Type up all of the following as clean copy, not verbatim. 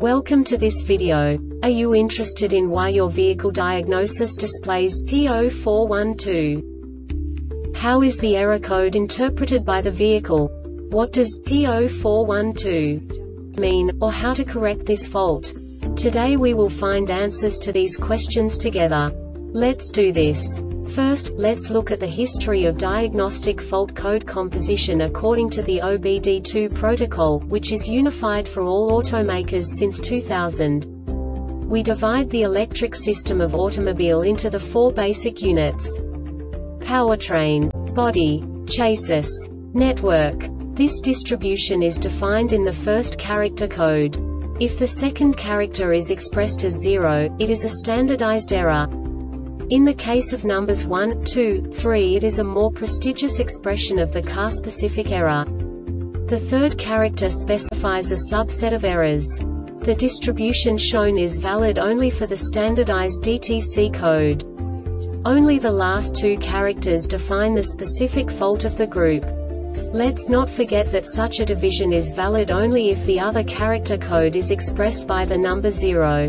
Welcome to this video. Are you interested in why your vehicle diagnosis displays P0412? How is the error code interpreted by the vehicle? What does P0412 mean, or how to correct this fault? Today we will find answers to these questions together. Let's do this. First, let's look at the history of diagnostic fault code composition according to the OBD2 protocol, which is unified for all automakers since 2000. We divide the electric system of automobile into the four basic units: powertrain, body, chassis, network. This distribution is defined in the first character code. If the second character is expressed as 0, it is a standardized error. In the case of numbers 1, 2, 3, it is a more prestigious expression of the car-specific error. The third character specifies a subset of errors. The distribution shown is valid only for the standardized DTC code. Only the last two characters define the specific fault of the group. Let's not forget that such a division is valid only if the other character code is expressed by the number 0.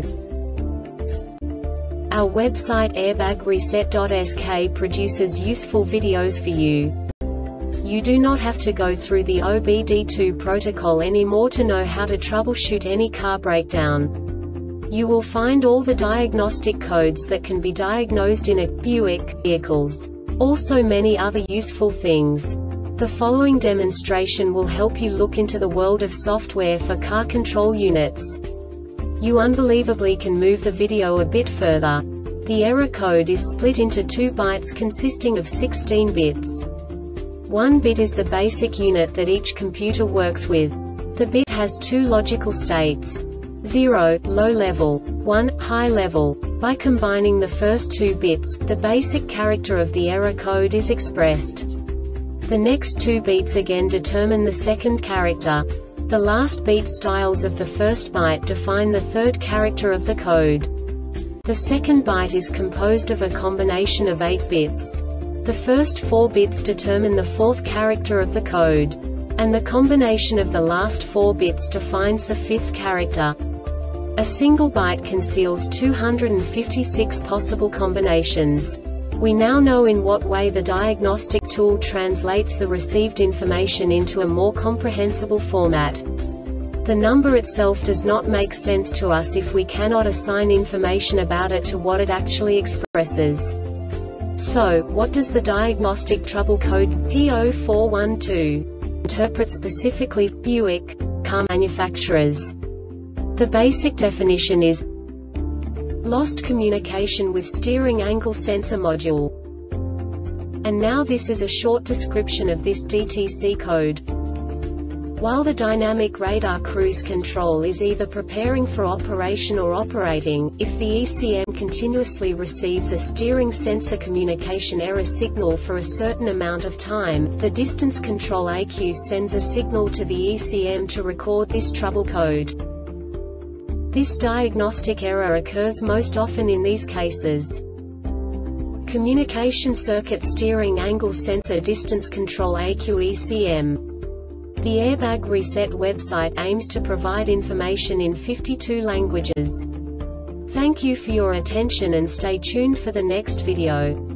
Our website airbagreset.sk produces useful videos for you. You do not have to go through the OBD2 protocol anymore to know how to troubleshoot any car breakdown. You will find all the diagnostic codes that can be diagnosed in a Buick vehicles. Also many other useful things. The following demonstration will help you look into the world of software for car control units. You unbelievably can move the video a bit further. The error code is split into 2 bytes consisting of 16 bits. 1 bit is the basic unit that each computer works with. The bit has 2 logical states: 0, low level, 1, high level. By combining the first 2 bits, the basic character of the error code is expressed. The next 2 beats again determine the second character. The last beat styles of the first byte define the third character of the code. The second byte is composed of a combination of 8 bits. The first 4 bits determine the fourth character of the code. And the combination of the last 4 bits defines the fifth character. A single byte conceals 256 possible combinations. We now know in what way the diagnostic tool translates the received information into a more comprehensible format. The number itself does not make sense to us if we cannot assign information about it to what it actually expresses. So, what does the diagnostic trouble code P0412 interpret specifically for Buick car manufacturers? The basic definition is lost communication with steering angle sensor module. And now this is a short description of this DTC code. While the dynamic radar cruise control is either preparing for operation or operating, if the ECM continuously receives a steering sensor communication error signal for a certain amount of time, the distance control ECU sends a signal to the ECM to record this trouble code. This diagnostic error occurs most often in these cases: communication circuit steering angle sensor distance control ECU ECM. The Airbag Reset website aims to provide information in 52 languages. Thank you for your attention and stay tuned for the next video.